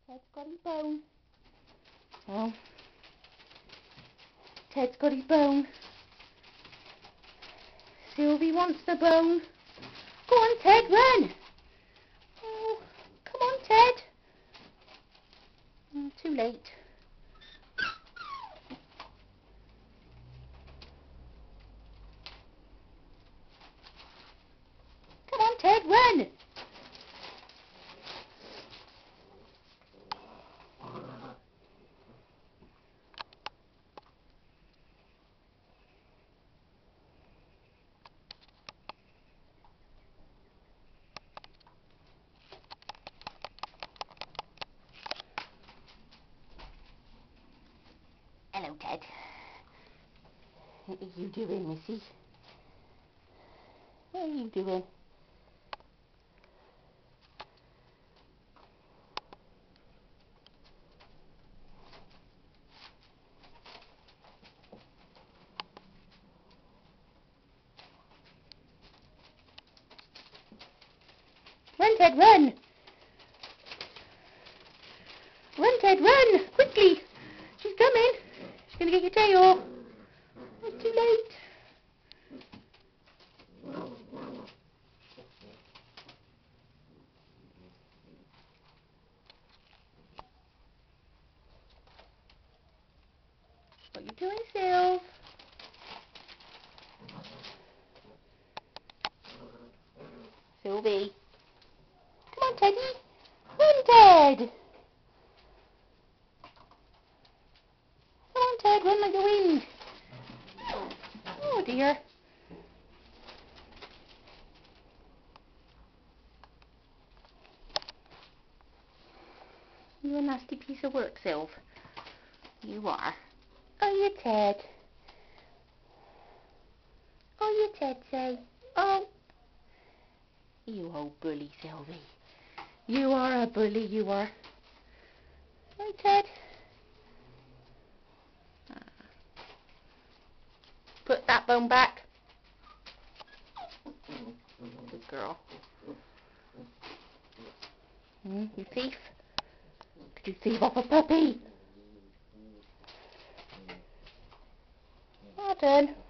Ted's got his bone. Oh. Ted's got his bone. Sylvie wants the bone. Go on, Ted, run! Oh, come on, Ted. Oh, too late. Come on, Ted, run! Hello, Ted. What are you doing, Missy? What are you doing? Run, Ted, run! Run, Ted, run! Quickly! She's coming! She's gonna get your tail! It's too late! What you doing, Syl? Sylvie. Come on, Teddy. Run, Ted. Come on, Ted. Run like the wind. Oh, dear. You're a nasty piece of work, Sylv. You are. Oh, you Ted. Oh, you Ted, say. Oh. You old bully, Sylvie. You are a bully, you are. Hey, Ted. Put that bone back. Good girl. You thief. Could you thieve off a puppy? Well done.